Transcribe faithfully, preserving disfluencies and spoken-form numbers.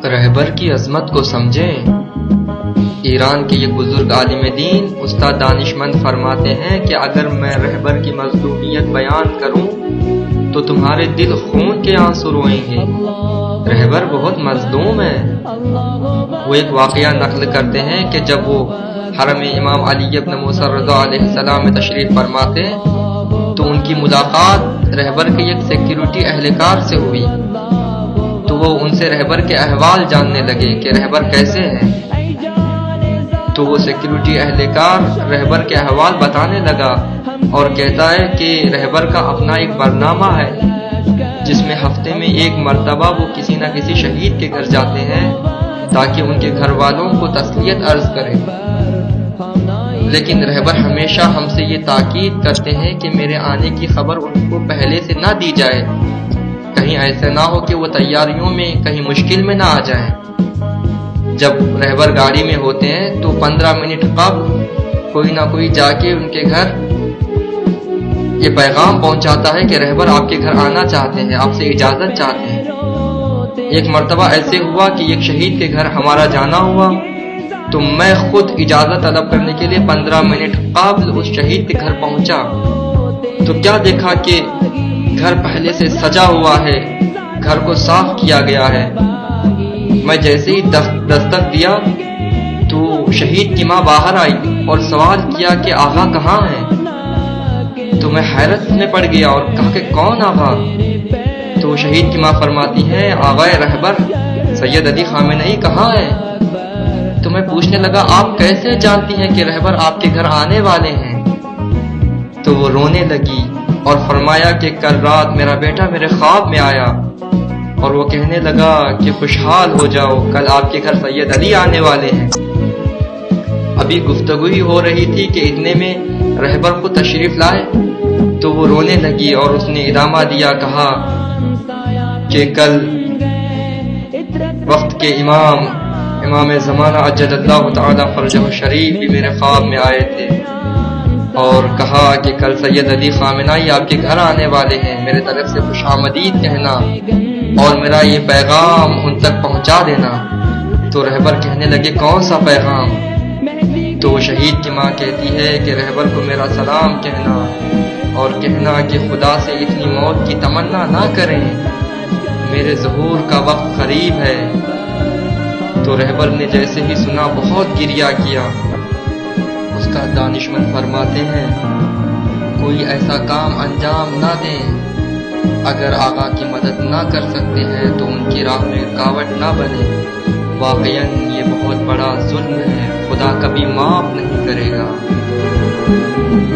رہبر کی عظمت کو سمجھیں۔ ایران کے یہ بزرگ عالم دین استاد دانشمند فرماتے ہیں کہ اگر میں رہبر کی مظلومیت بیان کروں تو تمہارے دل خون کے آنسو روئیں گے۔ رہبر بہت مظلوم ہے۔ وہ ایک واقعہ نقل کرتے ہیں کہ جب وہ حرم امام علی ابن موسیٰ رضا علیہ السلام میں تشریف فرماتے تو ان کی ملاقات رہبر کے ایک سیکیورٹی اہلکار سے ہوئی، تو وہ ان سے رہبر کے احوال جاننے لگے کہ رہبر کیسے ہیں۔ تو وہ سیکیورٹی اہلکار رہبر کے احوال بتانے لگا اور کہتا ہے کہ رہبر کا اپنا ایک برنامہ ہے جس میں ہفتے میں ایک مرتبہ وہ کسی نہ کسی شہید کے گھر جاتے ہیں تاکہ ان کے گھر والوں کو تسلیت عرض کریں، لیکن رہبر ہمیشہ ہم سے یہ تاکید کرتے ہیں کہ میرے آنے کی خبر ان کو پہلے سے نہ دی جائے، کہیں ایسا نہ ہو کہ وہ تیاریوں میں کہیں مشکل میں نہ آ جائیں۔ جب رہبر گاڑی میں ہوتے ہیں تو پندرہ منٹ قبل کوئی نہ کوئی جا کے ان کے گھر یہ پیغام پہنچاتا ہے کہ رہبر آپ کے گھر آنا چاہتے ہیں، آپ سے اجازت چاہتے ہیں۔ ایک مرتبہ ایسے ہوا کہ ایک شہید کے گھر ہمارا جانا ہوا تو میں خود اجازت طلب کرنے کے لیے پندرہ منٹ قبل اس شہید کے گھر پہنچا تو کیا دیکھا کہ گھر پہلے سے سجا ہوا ہے، گھر کو صاف کیا گیا ہے۔ میں جیسے ہی دستک دیا تو شہید کی ماں باہر آئی اور سوال کیا کہ آغا کہاں ہے؟ تو میں حیرت میں پڑ گیا اور کہا کہ کون آغا؟ تو شہید کی ماں فرماتی ہے آغا رہبر سید علی خامنئی کہاں ہے؟ تو میں پوچھنے لگا آپ کیسے جانتی ہیں کہ رہبر آپ کے گھر آنے والے ہیں؟ تو وہ رونے لگی اور فرمایا کہ کل رات میرا بیٹا میرے خواب میں آیا اور وہ کہنے لگا کہ خوشحال ہو جاؤ، کل آپ کے گھر سید علی آنے والے ہیں۔ ابھی گفتگو ہی ہو رہی تھی کہ اتنے میں رہبر کو تشریف لائے تو وہ رونے لگی اور اس نے ادامہ دیا، کہا کہ کل وقت کے امام امام زمانہ عجل اللہ تعالی فرجہ الشریف بھی میرے خواب میں آئے تھے اور کہا کہ کل سید علی خامنئی آپ کے گھر آنے والے ہیں، میرے طرف سے خوش آمدید کہنا اور میرا یہ پیغام ان تک پہنچا دینا۔ تو رہبر کہنے لگے کون سا پیغام؟ تو شہید کی ماں کہتی ہے کہ رہبر کو میرا سلام کہنا اور کہنا کہ خدا سے اتنی موت کی تمنا نہ کریں، میرے ظہور کا وقت قریب ہے۔ تو رہبر نے جیسے ہی سنا بہت گریہ کیا۔ اس کا دانشمند فرماتے ہیں کوئی ایسا کام انجام نہ دیں، اگر آقا کی مدد نہ کر سکتے ہیں تو ان کی راہ میں رکاوٹ نہ بنے، واقعاً یہ بہت بڑا ظلم ہے، خدا کبھی معاف نہیں کرے گا۔